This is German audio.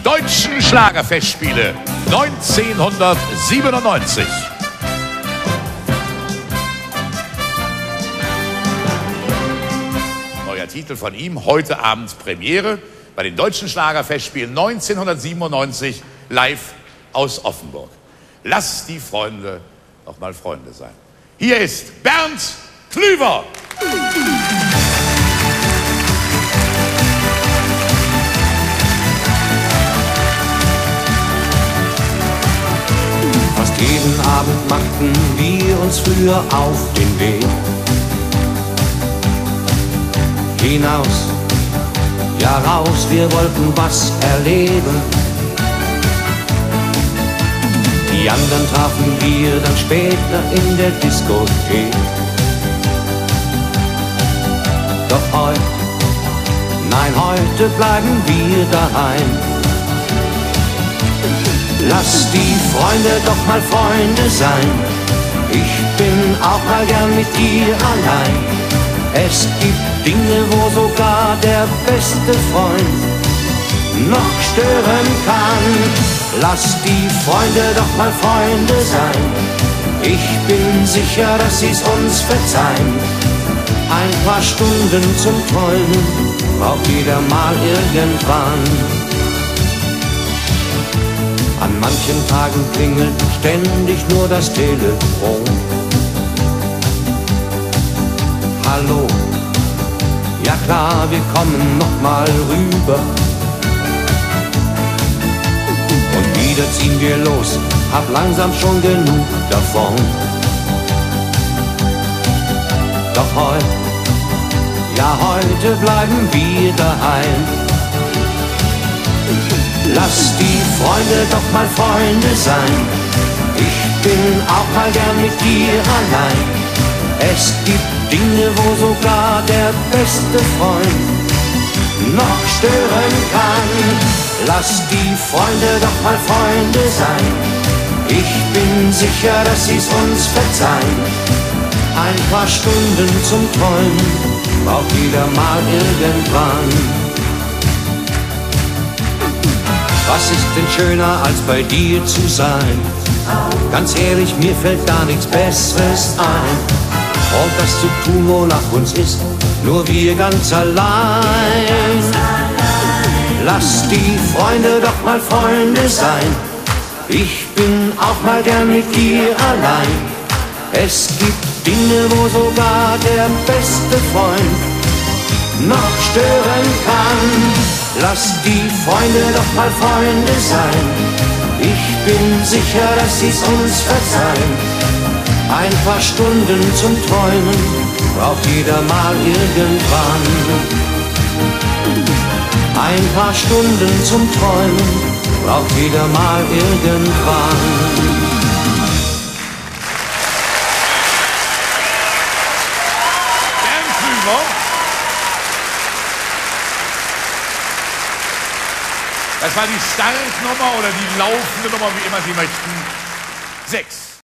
Deutschen Schlagerfestspiele 1997. Neuer Titel von ihm, heute Abend Premiere bei den Deutschen Schlagerfestspielen 1997, live aus Offenburg. Lass die Freunde noch mal Freunde sein. Hier ist Bernd Klüver. Fast jeden Abend machten wir uns früher auf den Weg hinaus, ja raus, wir wollten was erleben. Die anderen trafen wir dann später in der Diskothek. Doch heute, nein, heute bleiben wir daheim. Lass die Freunde doch mal Freunde sein. Ich bin auch mal gern mit dir allein. Es gibt Dinge, wo sogar der beste Freund noch stören kann. Lass die Freunde doch mal Freunde sein. Ich bin sicher, dass sie's uns verzeihen. Ein paar Stunden zum Träumen braucht jeder mal irgendwann. An manchen Tagen klingelt ständig nur das Telefon. Hallo, ja klar, wir kommen noch mal rüber. Und wieder ziehen wir los, hab langsam schon genug davon. Doch heute, ja heute bleiben wir daheim. Lass die Freunde doch mal Freunde sein. Ich bin auch mal gern mit dir allein. Es gibt Dinge, wo sogar der beste Freund noch stören kann. Lass die Freunde doch mal Freunde sein. Ich bin sicher, dass sie's uns verzeihen. Ein paar Stunden zum Träumen braucht jeder mal irgendwann. Was ist denn schöner, als bei dir zu sein? Ganz ehrlich, mir fällt gar nichts Besseres ein. Und das zu tun, wonach uns ist, nur wir ganz allein. Lass die Freunde doch mal Freunde sein. Ich bin auch mal gern mit dir allein. Es gibt Dinge, wo sogar der beste Freund noch stören kann. Lass die Freunde doch mal Freunde sein. Ich bin sicher, dass sie's uns verzeihen. Ein paar Stunden zum Träumen braucht jeder mal irgendwann. Ein paar Stunden zum Träumen braucht jeder mal irgendwann. Bernd Klüver. Das war die Startnummer oder die laufende Nummer, wie immer Sie möchten. 6.